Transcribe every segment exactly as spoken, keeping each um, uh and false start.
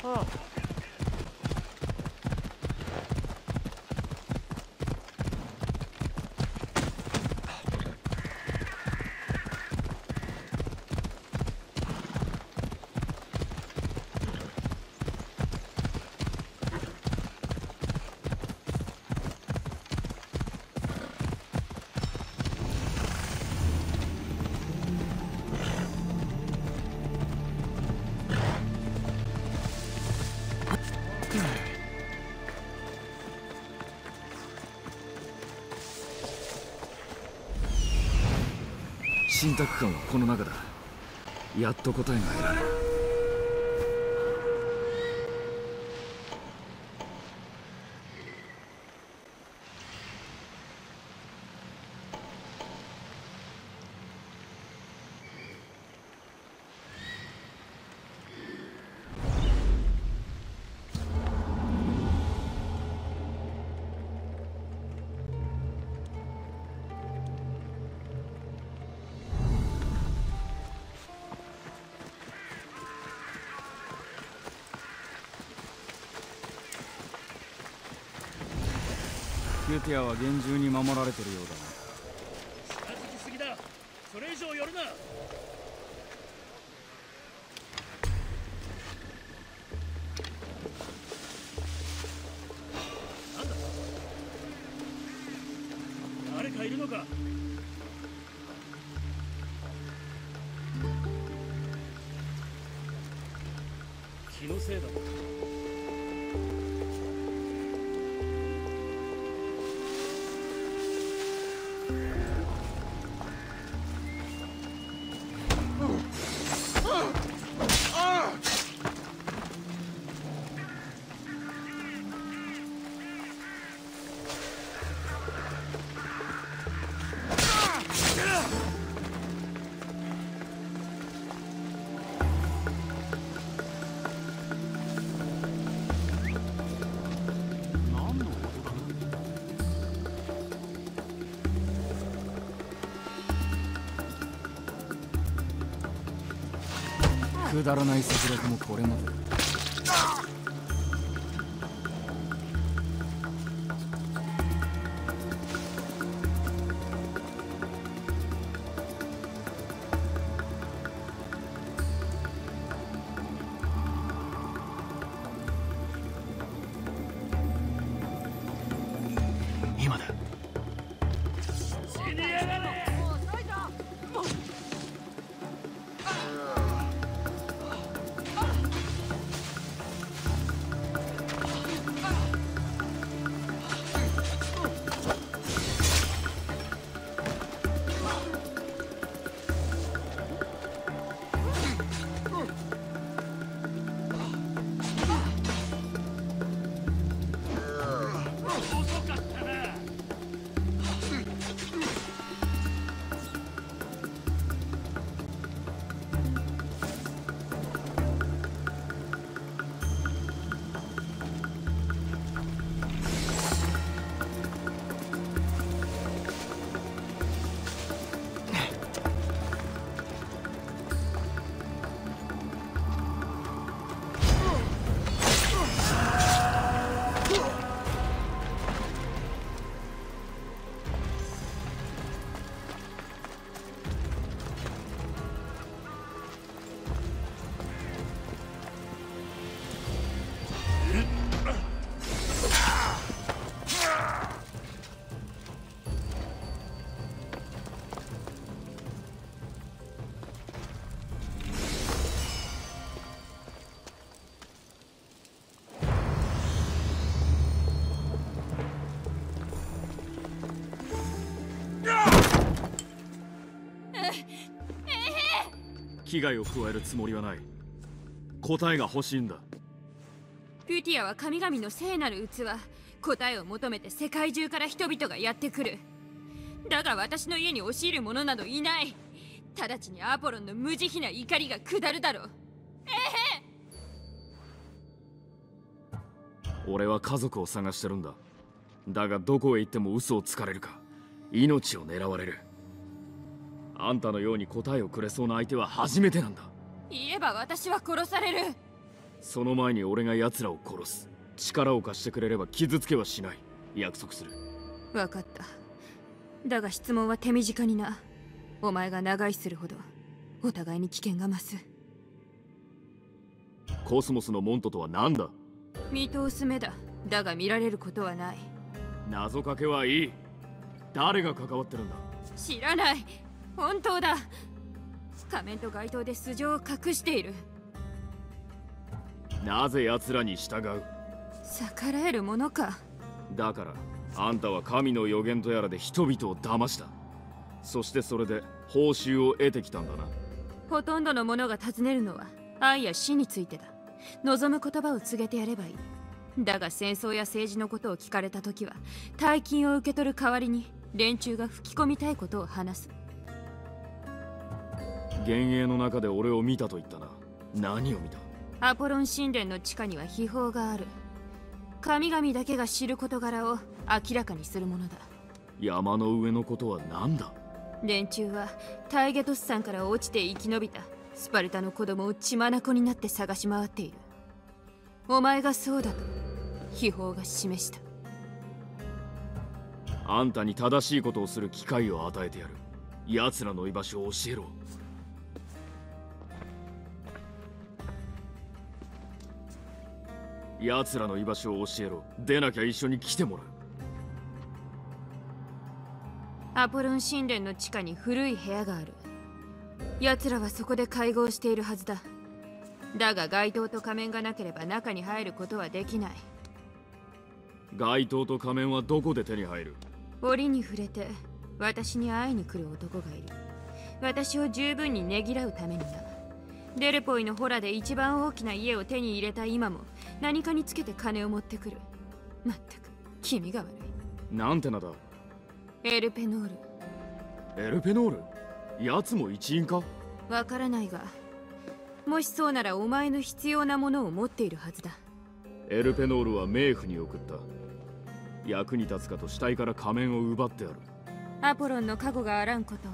信託館はこの中だ。やっと答えが得られる。 キューティアは厳重に守られてるようだな。 近づきすぎだ。それ以上寄るな。なんだ、誰かいるのか。気のせいだ。 くだらない策略もこれまで。 今だ。 死にやがれ。 危害を加えるつもりはない。答えが欲しいんだ。 ピューティアは神々の聖なる器。答えを求めて世界中から人々がやってくる。だが私の家に押し入る者などいない。直ちにアポロンの無慈悲な怒りが下るだろう。ええ。俺は家族を探してるんだ。だがどこへ行っても嘘をつかれるか、命を狙われる。あんたのように答えをくれそうな相手は初めてなんだ。 言えば私は殺される。 その前に俺が奴らを殺す。力を貸してくれれば傷つけはしない。約束する。 分かった。だが質問は手短にな。お前が長居するほどお互いに危険が増す。 コスモスのモントとは何だ？ 見通す目だ。だが見られることはない。 謎かけはいい。誰が関わってるんだ？ 知らない。本当だ。仮面と街灯で素性を隠している。 なぜ奴らに従う？ 逆らえるものか。 だからあんたは神の予言とやらで人々を騙した。そしてそれで報酬を得てきたんだな。 ほとんどの者が尋ねるのは愛や死についてだ。望む言葉を告げてやればいい。だが戦争や政治のことを聞かれた時は大金を受け取る代わりに連中が吹き込みたいことを話す。 幻影の中で俺を見たと言ったな。何を見た？ アポロン神殿の地下には秘宝がある。神々だけが知る事柄を明らかにするものだ。 山の上のことは何だ？ 連中はタイゲトス山から落ちて生き延びたスパルタの子供を血眼になって探し回っている。お前がそうだと秘宝が示した。 あんたに正しいことをする機会を与えてやる。奴らの居場所を教えろ。奴らの居場所を教えろ。出なきゃ一緒に来てもらう。 アポロン神殿の地下に古い部屋がある。奴らはそこで会合しているはずだ。だが街灯と仮面がなければ中に入ることはできない。 街灯と仮面はどこで手に入る？ 折に触れて私に会いに来る男がいる。私を十分にねぎらうためにな。デルポイのホラで一番大きな家を手に入れた今も何かにつけて金を持ってくる。まったく気味が悪い。 なんて名だ？ エルペノール。 エルペノール？奴も一員か？ わからないが、もしそうならお前の必要なものを持っているはずだ。 エルペノールは冥府に送った。役に立つかと死体から仮面を奪ってある。 アポロンの加護があらんことを。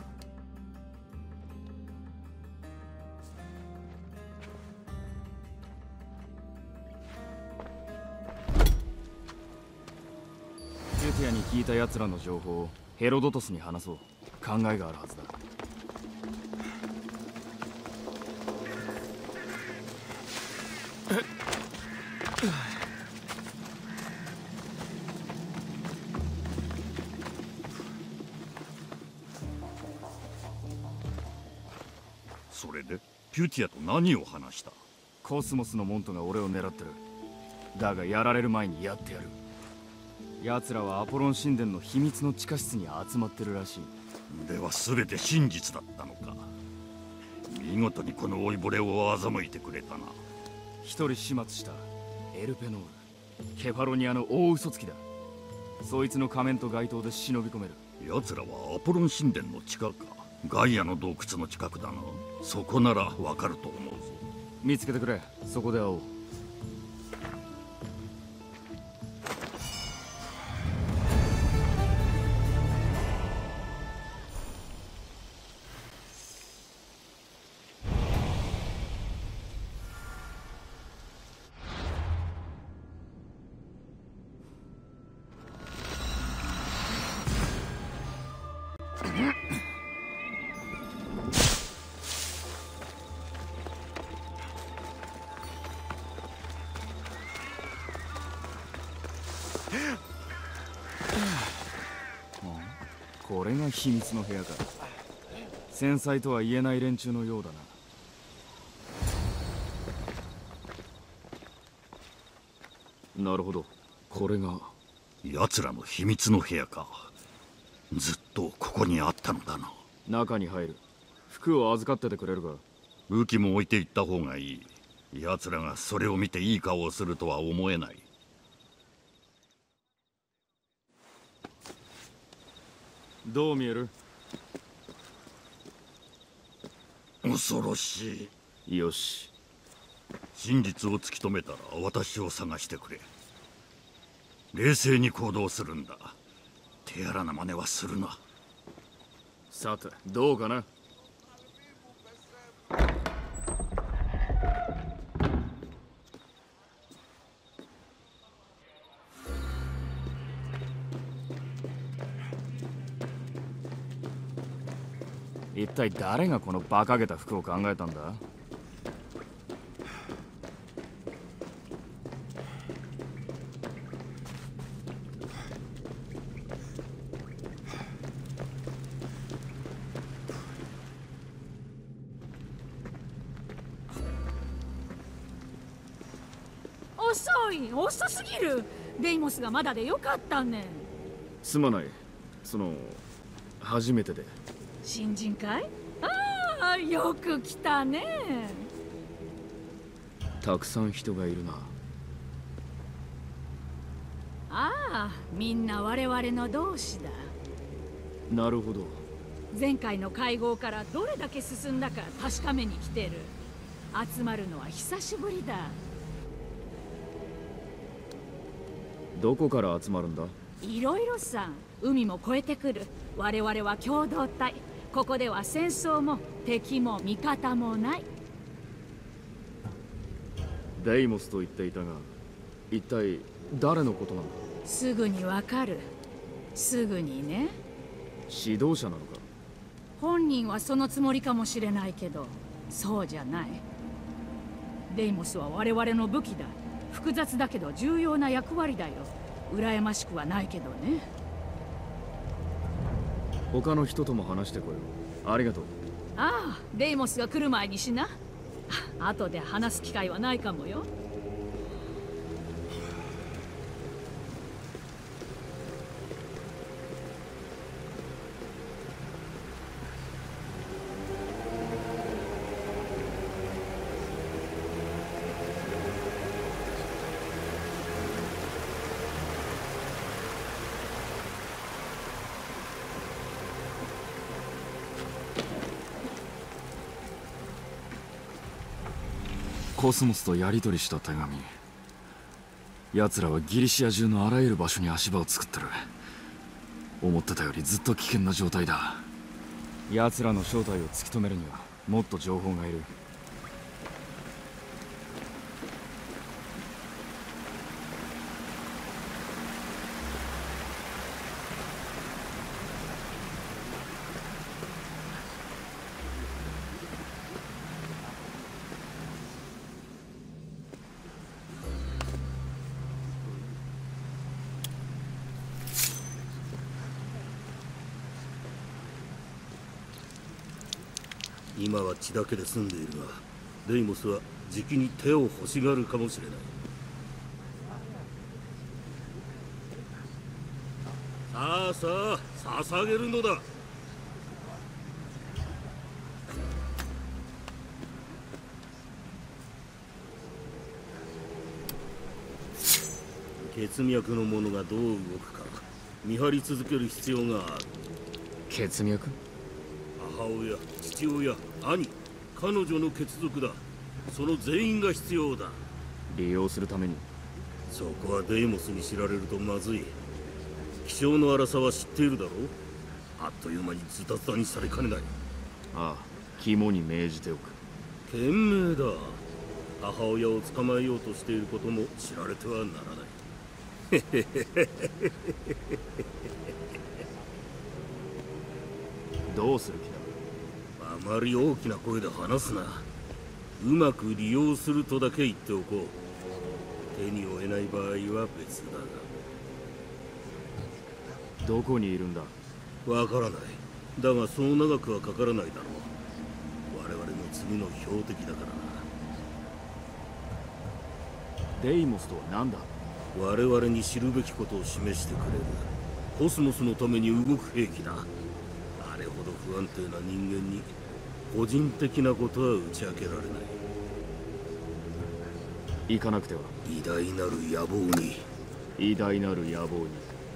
ジュティアに聞いた奴らの情報をヘロドトスに話そう。考えがあるはずだ。 それでピュティアと何を話した？ コスモスのモントが俺を狙ってる。だがやられる前にやってやる。奴らはアポロン神殿の秘密の地下室に集まってるらしい。 では全て真実だったのか。見事にこの老いぼれを欺いてくれたな。 一人始末したエルペノール、ケファロニアの大嘘つきだ。そいつの仮面と街灯で忍び込める。 奴らはアポロン神殿の地下か。ガイアの洞窟の近くだな。そこならわかると思うぞ。 見つけてくれ。そこで会おう。これが秘密の部屋か。繊細とは言えない連中のようだな。 なるほど。これが奴らの秘密の部屋か。ずっとここにあったのだな。 中に入る。服を預かっててくれるか？ 武器も置いていった方がいい。奴らがそれを見ていい顔をするとは思えない。 どう見える？ 恐ろしい。よし。 真実を突き止めたら私を探してくれ。冷静に行動するんだ。手荒な真似はするな。 さて、どうかな？ 一体誰がこの馬鹿げた服を考えたんだ？ 遅い、遅すぎる。デイモスがまだでよかったねん。 すまない。その初めてで。 新人かい？ああ、よく来たね。 たくさん人がいるな。 ああ、みんな我々の同志だ。 なるほど。 前回の会合からどれだけ進んだか確かめに来てる。集まるのは久しぶりだ。 どこから集まるんだ？ いろいろさ、海も越えてくる。我々は共同体。ここでは戦争も敵も味方もない。 デイモスと言っていたが、一体誰のことなんだ？ すぐにわかる。すぐにね。 指導者なのか？ 本人はそのつもりかもしれないけど、そうじゃない。デイモスは我々の武器だ。複雑だけど重要な役割だよ。羨ましくはないけどね。 他の人とも話してこよう。ありがとう。 ああ、デイモスが来る前にしな。後で話す機会はないかもよ。 コスモスとやり取りした手紙。奴らはギリシア中のあらゆる場所に足場を作ってる。思ってたよりずっと危険な状態だ。奴らの正体を突き止めるにはもっと情報がいる。 今は血だけで済んでいるが、デイモスはじきに手を欲しがるかもしれない。さあさあ、捧げるのだ。血脈の者がどう動くか見張り続ける必要がある。 血脈？ 母親、父親、兄、彼女の血族だ。その全員が必要だ。 利用するために。 そこはデイモスに知られるとまずい。気性の荒さは知っているだろう。あっという間にズタズタにされかねない。 ああ、肝に銘じておく。 賢明だ。母親を捕まえようとしていることも知られてはならない。 どうする気だ？ あまり大きな声で話すな。うまく利用するとだけ言っておこう。手に負えない場合は別だが。 どこにいるんだ？ わからない。だがそう長くはかからないだろう。我々の次の標的だからな。 デイモスとは何だ？ 我々に知るべきことを示してくれるコスモスのために動く兵器だ。あれほど不安定な人間に個人的なことは打ち明けられない。 行かなくては。 偉大なる野望に。 偉大なる野望に。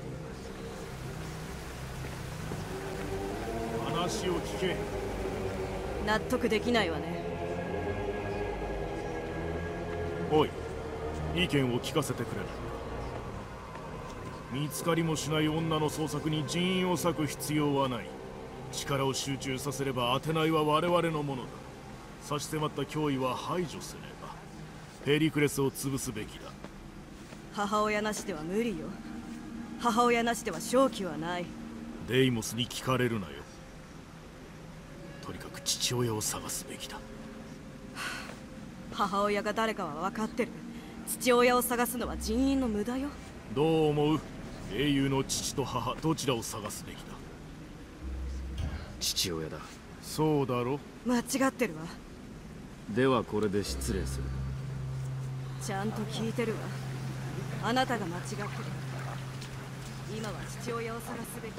話を聞け。 納得できないわね。 おい、意見を聞かせてくれないか。見つかりもしない女の捜索に人員を割く必要はない。力を集中させれば当てないは我々のものだ。差し迫った脅威は排除すればペリクレスを潰すべきだ。 母親なしでは無理よ。母親なしでは勝機はない。 デイモスに聞かれるなよ。 とにかく父親を探すべきだ。 母親が誰かは分かってる。父親を探すのは人員の無駄よ。 どう思う？英雄の父と母どちらを探すべきだ？ 父親だ。 そうだろ？ 間違ってるわ。 ではこれで失礼する。 ちゃんと聞いてるわ。あなたが間違ってる。今は父親を探すべきよ。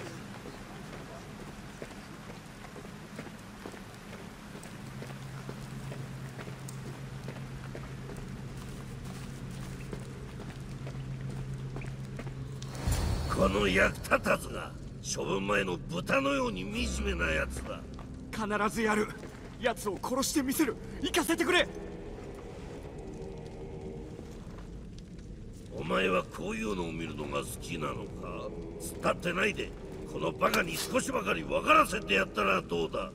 この役立たずが処分前の豚のように惨めなやつだ。 必ずやる。奴を殺してみせる。行かせてくれ。 お前はこういうのを見るのが好きなのか？突っ立ってないでこのバカに少しばかり分からせてやったらどうだ？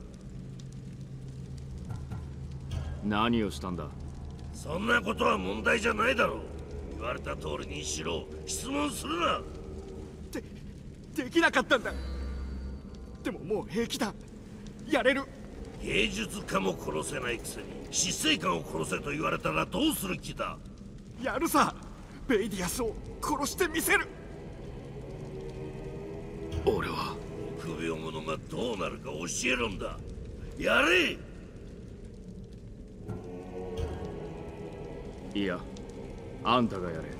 何をしたんだ？ そんなことは問題じゃないだろう。言われた通りにしろ。質問するな。 できなかったんだ。でももう平気だ。やれる。 芸術家も殺せないくせに執政官を殺せと言われたらどうする気だ？ やるさ。ベイディアスを殺してみせる。 俺は臆病者がどうなるか教えるんだ。やれ。 いや、あんたがやれ。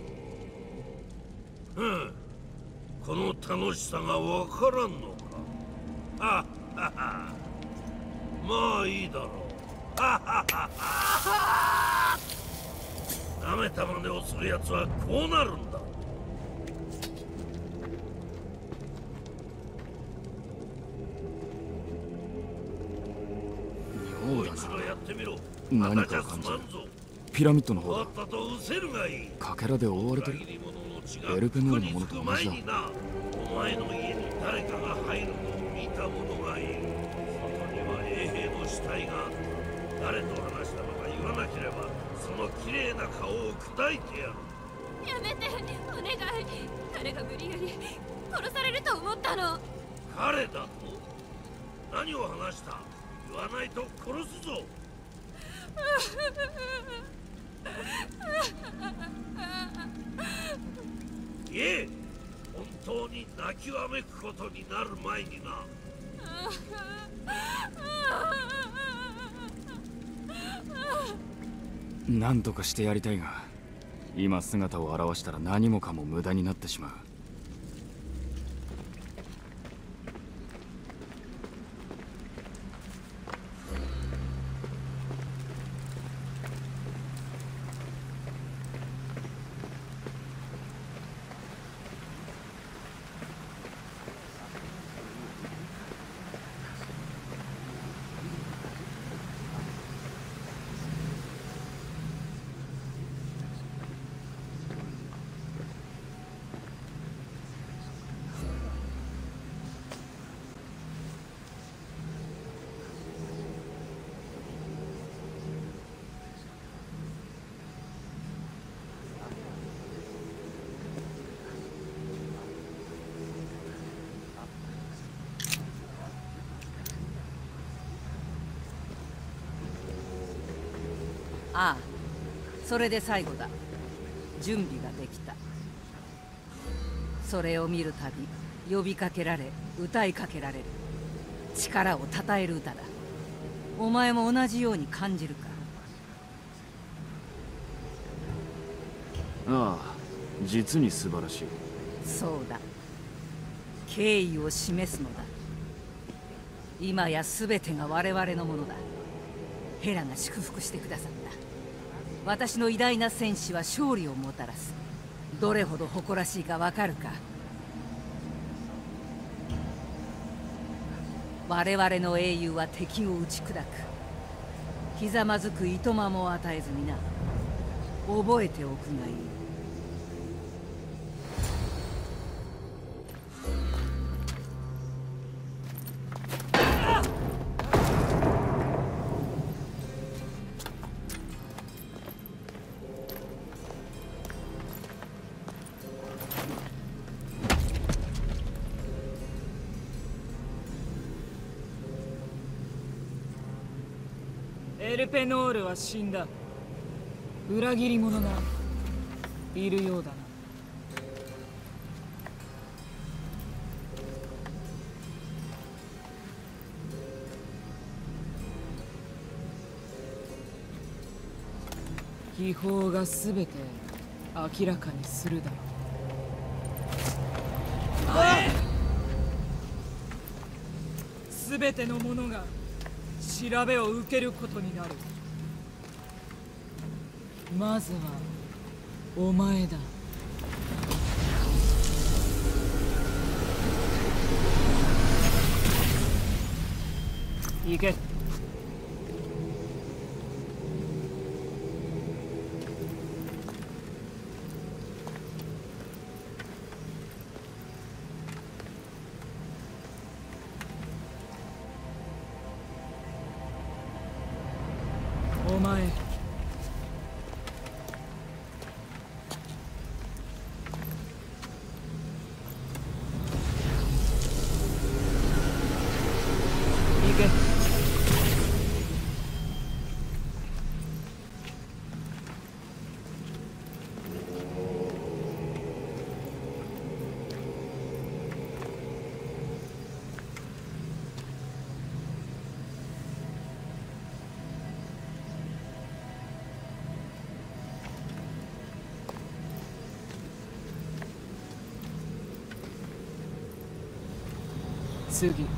うん。この楽しさがわからんのか。はっはっは。まあいいだろう。はっはっは。なめた真似をするやつはこうなるんだ。 妙だな。やってみろ。 何かを感じる。ピラミッドの方だ。かけらで覆われてる。エルペヌールのものと同じだ。 お前の家に誰かが入るのを見た者がいる。外には衛兵の死体があった。誰と話したのか言わなければその綺麗な顔を砕いてやる。 やめて、お願い。彼が無理やり殺されると思ったの。 彼だと？何を話した？言わないと殺すぞ。いえ、本当に泣きわめくことになる前にな。 何とかしてやりたいが、今姿を現したら何もかも無駄になってしまう。 ああ、それで最後だ。準備ができた。それを見るたび呼びかけられ歌いかけられる。力をたたえる歌だ。お前も同じように感じるか？ ああ、実に素晴らしい。 そうだ。敬意を示すのだ。今や全てが我々のものだ。ヘラが祝福してくださった。私の偉大な戦士は勝利をもたらす。どれほど誇らしいかわかるか？我々の英雄は敵を打ち砕く。ひざまずくいとまも与えずにな。覚えておくがいい。 ルペノールは死んだ。裏切り者がいるようだな。秘宝が全て明らかにするだろう。全ての者が調べを受けることになる。まずはお前だ。行け。お前、行け。次。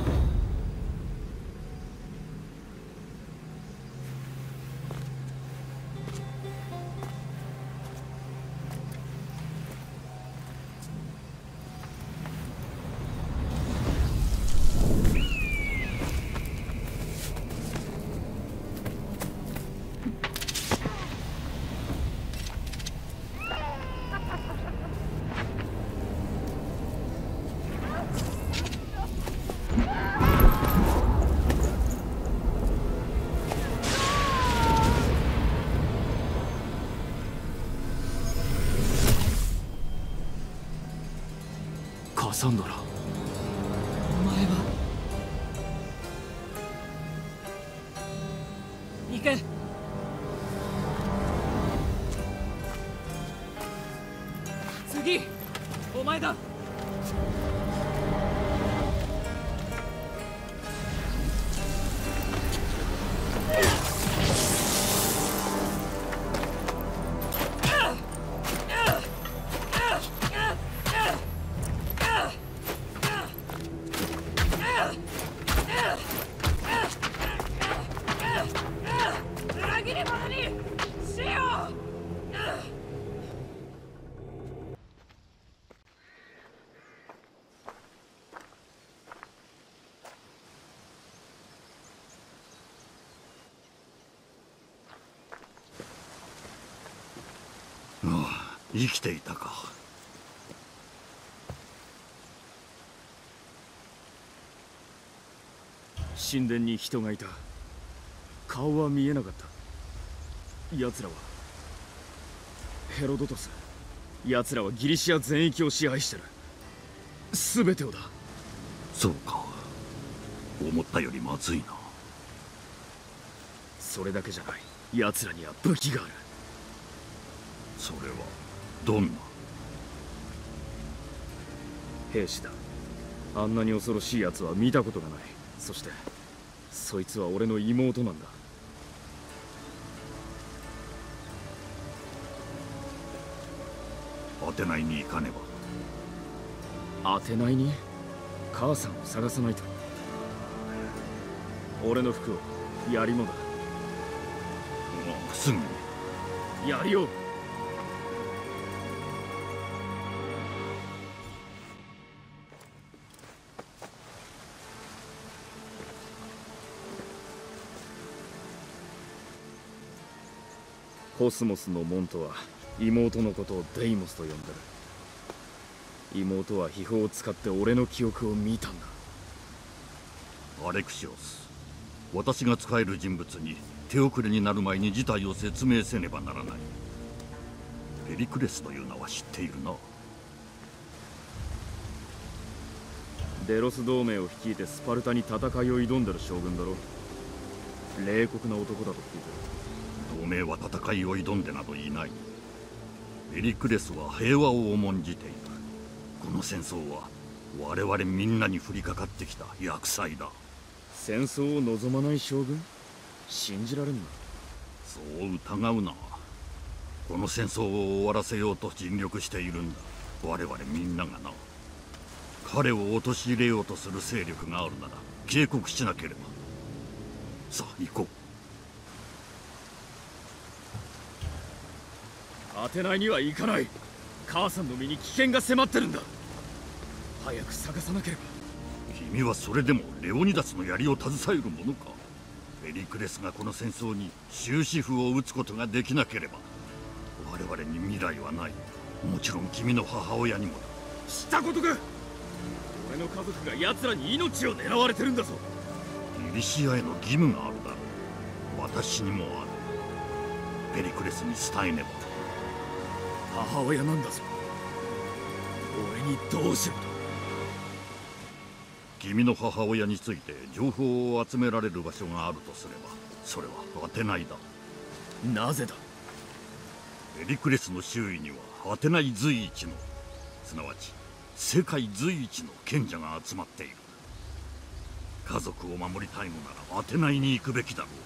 カサンドラ、 お前は。行け。次、お前だ。 生きていたか。 神殿に人がいた。顔は見えなかった。奴らはヘロドトス。奴らはギリシア全域を支配してる。全てをだ。 そうか。思ったよりまずいな。 それだけじゃない。奴らには武器がある。 それはどんな？ 兵士だ。あんなに恐ろしい奴は見たことがない。そしてそいつは俺の妹なんだ。 アテナイに行かねば。アテナイに？母さんを探さないと。俺の服を、槍もだ。 もうすぐに。 槍を。コスモスの門徒は妹のことをデイモスと呼んでる。妹は秘宝を使って俺の記憶を見たんだ。 アレクシオス、私が使える人物に手遅れになる前に事態を説明せねばならない。ペリクレスという名は知っているな。 デロス同盟を率いてスパルタに戦いを挑んでる将軍だろ。 冷酷な男だと聞いた。 同盟は戦いを挑んでなどいない。ペリクレスは平和を重んじている。この戦争は我々みんなに降りかかってきた厄災だ。 戦争を望まない将軍？信じられんな。 そう疑うな。この戦争を終わらせようと尽力しているんだ、我々みんながな。彼を陥れようとする勢力があるなら警告しなければ。さあ行こう。アテナイには行かない。母さんの身に危険が迫ってるんだ。早く探さなければ。 君はそれでもレオニダスの槍を携えるものか。ペリクレスがこの戦争に終止符を打つことができなければ我々に未来はない。もちろん君の母親にもだ。 知ったことか。俺の家族が奴らに命を狙われてるんだぞ。 ギリシアへの義務があるだろう。私にもある。ペリクレスに伝えねば。 母親なんだぞ。俺にどうしろと。 君の母親について情報を集められる場所があるとすれば、それはアテナイだ。 なぜだ。 ペリクレスの周囲にはアテナイ随一の、すなわち世界随一の賢者が集まっている。家族を守りたいのならアテナイに行くべきだろ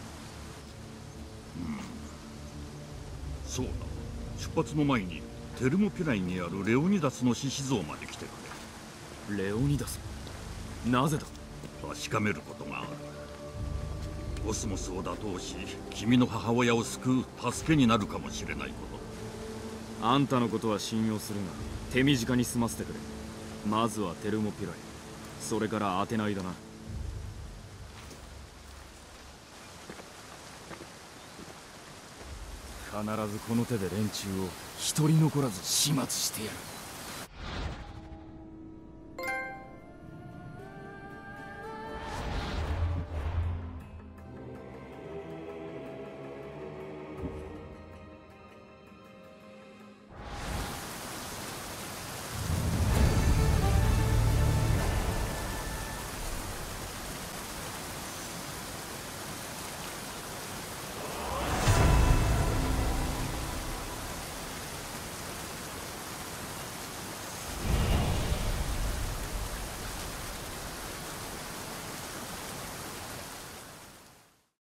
う。うん、そうだ。出発の前にテルモピライにあるレオニダスの獅子像まで来てくれ。 レオニダス？なぜだ。 確かめることがある。コスモスを打倒し君の母親を救う助けになるかもしれないこと。 あんたのことは信用するが手短に済ませてくれ。まずはテルモピライ、それからアテナイだな。必ずこの手で連中を一人残らず始末してやる。